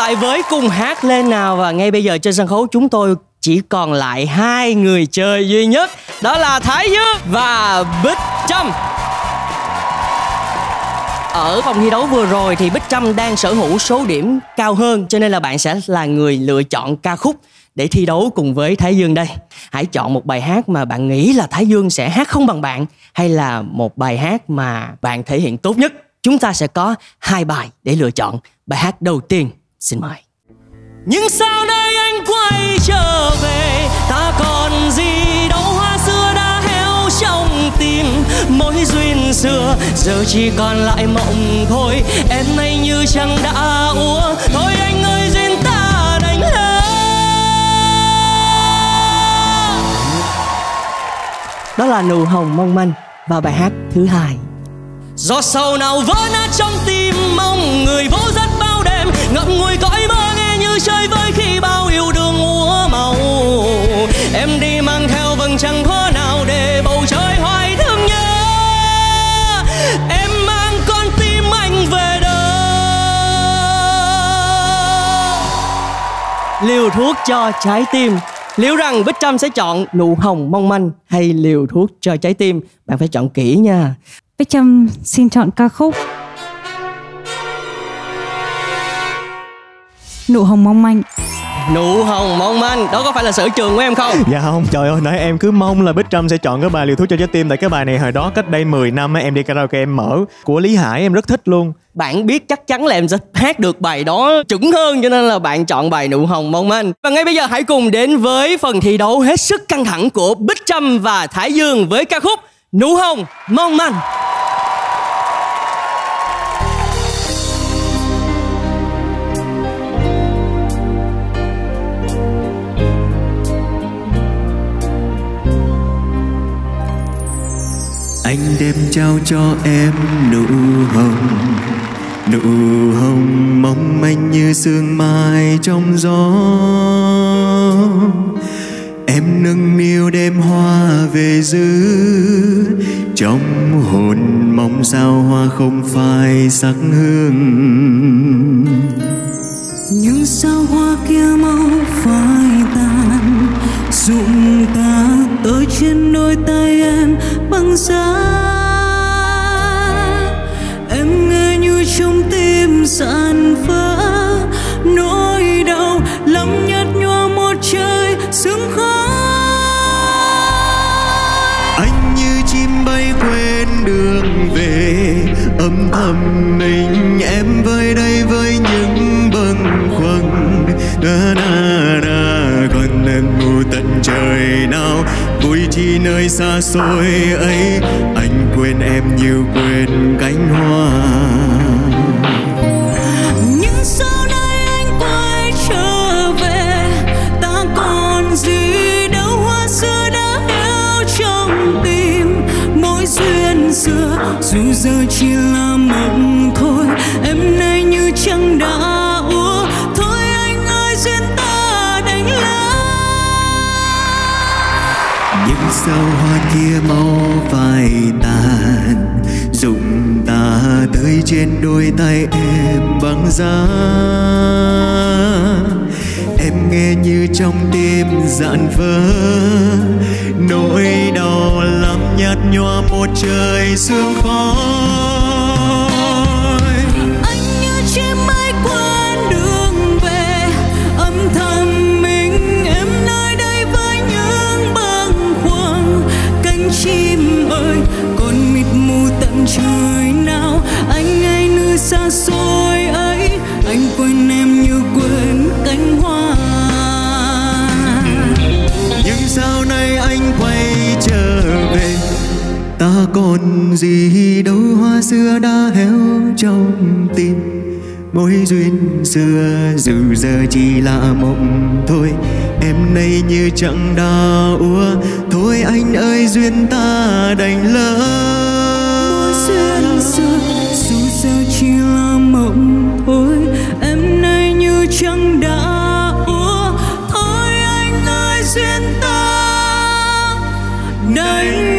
lại với Cùng Hát lên nào. Và ngay bây giờ trên sân khấu chúng tôi chỉ còn lại hai người chơi duy nhất, đó là Thái Dương và Bích Trâm. Ở vòng thi đấu vừa rồi thì Bích Trâm đang sở hữu số điểm cao hơn, cho nên là bạn sẽ là người lựa chọn ca khúc để thi đấu cùng với Thái Dương đây. Hãy chọn một bài hát mà bạn nghĩ là Thái Dương sẽ hát không bằng bạn, hay là một bài hát mà bạn thể hiện tốt nhất. Chúng ta sẽ có hai bài để lựa chọn. Bài hát đầu tiên, xin mời. Nhưng sao đây anh quay trở về, ta còn gì đâu, hoa xưa đã héo trong tim. Mối duyên xưa giờ chỉ còn lại mộng thôi, em nay như trăng đã úa. Thôi anh ơi duyên ta đành lỡ. Đó là Nụ Hồng Mong Manh. Và bài hát thứ hai, giọt sầu nào vỡ nát trong tim, mong người vô rất bao đêm, ngậm ngùi cõi mơ nghe như chơi vơi khi bao yêu đương úa màu. Em đi mang theo vầng trăng khó nào để bầu trời hoài thương nhớ. Em mang con tim anh về đâu. Liều thuốc cho trái tim. Liệu rằng Bích Trâm sẽ chọn Nụ Hồng Mong Manh hay liều thuốc cho trái tim? Bạn phải chọn kỹ nha. Bích Trâm xin chọn ca khúc Nụ Hồng Mong Manh. Nụ Hồng Mong Manh, đó có phải là sở trường của em không? Dạ không, trời ơi, nãy em cứ mong là Bích Trâm sẽ chọn cái bài Liều Thuốc cho Trái Tim. Tại cái bài này hồi đó cách đây 10 năm em đi karaoke em mở của Lý Hải, em rất thích luôn. Bạn biết chắc chắn là em sẽ hát được bài đó chuẩn hơn, cho nên là bạn chọn bài Nụ Hồng Mong Manh. Và ngay bây giờ hãy cùng đến với phần thi đấu hết sức căng thẳng của Bích Trâm và Thái Dương với ca khúc Nụ Hồng Mong Manh. Anh đem trao cho em nụ hồng mong manh như sương mai trong gió. Em nâng niu đêm hoa về giữ, trong hồn mong sao hoa không phai sắc hương. Nhưng sao hoa kia mau phai tàn, rụng ta tới trên đôi tay em băng giá. Em nghe như trong tim dạn vỡ, nỗi đau lắm nhạt nhòa một trời sương khói. Anh như chim bay quên đường về, âm thầm mình em với đây với những bâng khuâng. Còn em ngu tận trời nào, vui chi nơi xa xôi ấy. Anh quên em như quên cánh hoa. Nhưng sau này anh quay trở về, ta còn gì đâu, hoa xưa đã héo trong tim. Mỗi duyên xưa dù giờ chỉ là mộng thôi, em nay như trăng đã úa. Thôi anh ơi duyên ta đành lỡ. Nhưng sao hoa kia mau phai tàn, rụng ta tới trên đôi tay em băng giá. Em nghe như trong tim dạn vỡ, nỗi đau lắm nhạt nhòa một trời sương khói. Anh như chim bay quên đường về, âm thầm mình em nơi đây với những bâng khuâng. Cánh chim ơi còn mịt mù tận trời nào, anh ấy nơi xa xôi ấy. Anh quên em như quên cánh hoa. Nhưng sao nay anh quay trở về, ta còn gì đâu, hoa xưa đã héo trong tim. Mối duyên xưa dù giờ chỉ là mộng thôi, em nay như chẳng đã úa. Thôi anh ơi duyên ta đành lỡ. Mối duyên xưa dù giờ chỉ là mộng thôi, em nay như chẳng đã úa. Thôi anh ơi duyên ta đành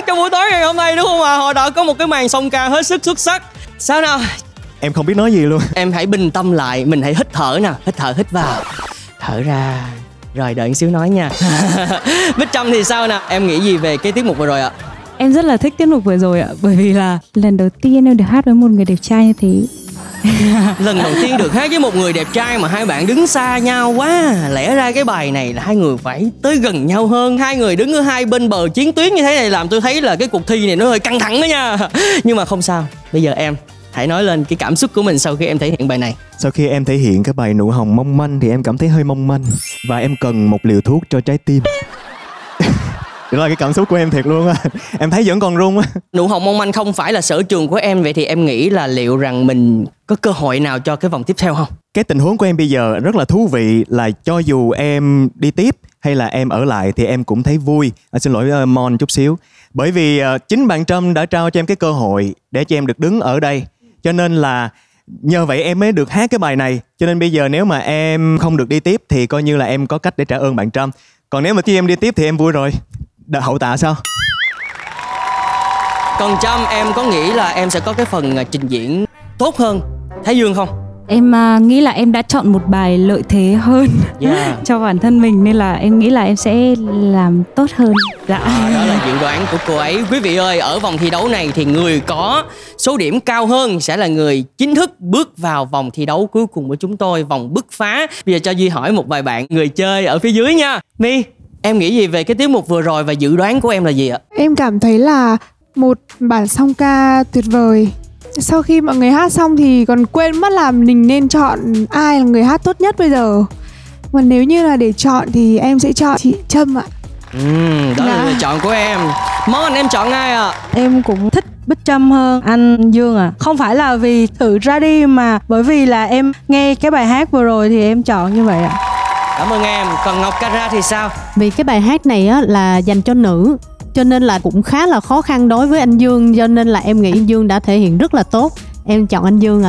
trong buổi tối ngày hôm nay đúng không ạ? Họ đã có một cái màn song ca hết sức xuất sắc. Sao nào? Em không biết nói gì luôn. Em hãy bình tâm lại, mình hãy hít thở nào. Hít thở, hít vào, thở ra. Rồi đợi một xíu nói nha. Bích Trâm thì sao nè? Em nghĩ gì về cái tiết mục vừa rồi ạ? Em rất là thích tiết mục vừa rồi ạ. Bởi vì là lần đầu tiên em được hát với một người đẹp trai như thế. Lần đầu tiên được hát với một người đẹp trai mà hai bạn đứng xa nhau quá. Lẽ ra cái bài này là hai người phải tới gần nhau hơn. Hai người đứng ở hai bên bờ chiến tuyến như thế này làm tôi thấy là cái cuộc thi này nó hơi căng thẳng đó nha. Nhưng mà không sao. Bây giờ em hãy nói lên cái cảm xúc của mình sau khi em thể hiện bài này. Sau khi em thể hiện cái bài Nụ Hồng Mong Manh thì em cảm thấy hơi mong manh. Và em cần một liều thuốc cho trái tim. Đó là cái cảm xúc của em thiệt luôn á. Em thấy vẫn còn run á. Nụ Hồng Mong Manh không phải là sở trường của em. Vậy thì em nghĩ là liệu rằng mình có cơ hội nào cho cái vòng tiếp theo không? Cái tình huống của em bây giờ rất là thú vị là cho dù em đi tiếp hay là em ở lại thì em cũng thấy vui. Xin lỗi Mon chút xíu. Bởi vì chính bạn Trâm đã trao cho em cái cơ hội để cho em được đứng ở đây. Cho nên là nhờ vậy em mới được hát cái bài này. Cho nên bây giờ nếu mà em không được đi tiếp thì coi như là em có cách để trả ơn bạn Trâm. Còn nếu mà khi em đi tiếp thì em vui rồi. Hậu tạ sao? Còn Trâm, em có nghĩ là em sẽ có cái phần trình diễn tốt hơn Thái Dương không? Em nghĩ là em đã chọn một bài lợi thế hơn cho bản thân mình. Nên là em nghĩ là em sẽ làm tốt hơn. Dạ. Đó là dự đoán của cô ấy. Quý vị ơi, ở vòng thi đấu này thì người có số điểm cao hơn sẽ là người chính thức bước vào vòng thi đấu cuối cùng của chúng tôi, vòng bứt phá. Bây giờ cho Duy hỏi một vài bạn người chơi ở phía dưới nha. My, em nghĩ gì về cái tiết mục vừa rồi và dự đoán của em là gì ạ? Em cảm thấy là một bản song ca tuyệt vời. Sau khi mọi người hát xong thì còn quên mất là mình nên chọn ai là người hát tốt nhất bây giờ. Mà nếu như là để chọn thì em sẽ chọn chị Trâm ạ. Đó là lựa chọn của em. Mon, em chọn ai ạ? Em cũng thích Bích Trâm hơn anh Dương ạ. Không phải là vì tự ra đi mà bởi vì là em nghe cái bài hát vừa rồi thì em chọn như vậy ạ. Cảm ơn em. Còn Ngọc Cara thì sao? Vì cái bài hát này á, là dành cho nữ, cho nên là cũng khá là khó khăn đối với anh Dương. Cho nên là em nghĩ anh Dương đã thể hiện rất là tốt. Em chọn anh Dương ạ.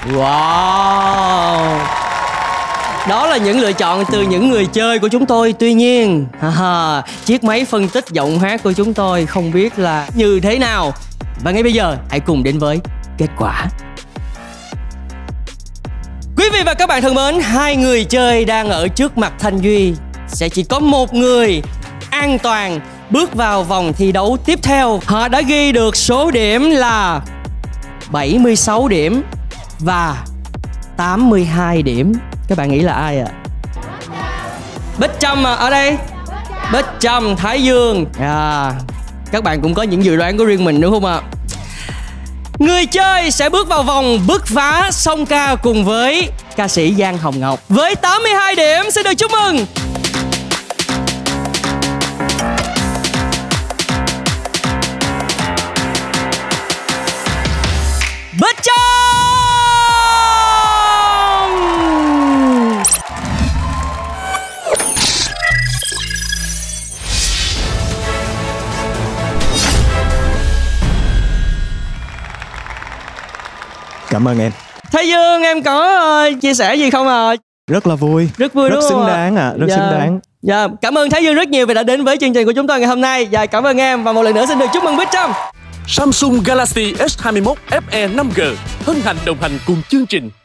Wow. Đó là những lựa chọn từ những người chơi của chúng tôi. Tuy nhiên chiếc máy phân tích giọng hát của chúng tôi không biết là như thế nào. Và ngay bây giờ hãy cùng đến với kết quả. Quý vị và các bạn thân mến, hai người chơi đang ở trước mặt Thanh Duy. Sẽ chỉ có một người an toàn bước vào vòng thi đấu tiếp theo. Họ đã ghi được số điểm là 76 điểm và 82 điểm. Các bạn nghĩ là ai ạ? Bích Trâm à, ở đây. Bích Trâm, Thái Dương. Các bạn cũng có những dự đoán của riêng mình đúng không ạ? Người chơi sẽ bước vào vòng bứt phá song ca cùng với ca sĩ Giang Hồng Ngọc với 82 điểm. Xin được chúc mừng. Bích Trâm. Cảm ơn em. Thái Dương, em có chia sẻ gì không ạ? Rất là vui. Rất vui đúng không? Rất xứng ạ? đáng ạ. Rất xứng đáng. Dạ, cảm ơn Thái Dương rất nhiều vì đã đến với chương trình của chúng tôi ngày hôm nay. Dạ, cảm ơn em và một lần nữa xin được chúc mừng Bích Trâm. Samsung Galaxy S21 FE 5G hân hạnh đồng hành cùng chương trình.